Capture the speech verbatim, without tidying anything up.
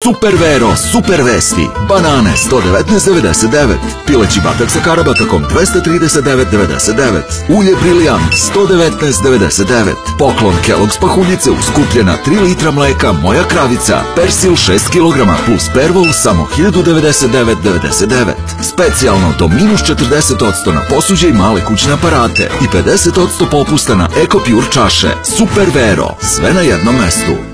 Super Vero, super vesti. Banane sto devetnaest devedeset devet. Pileći batak sa karabatakom dvesta trideset devet devedeset devet. Ulje Brilijant sto devetnaest devedeset devet. Poklon Kellogg's pahuljice uskupljena tri litra mleka Moja kravica. Persil šest kilograma plus Pervol samo hiljadu devedeset devet devedeset devet. Specijalno do minus četrdeset posto na posuđe i male kućne aparate i pedeset posto popusta na EcoPure čaše. Super Vero, sve na jednom mestu.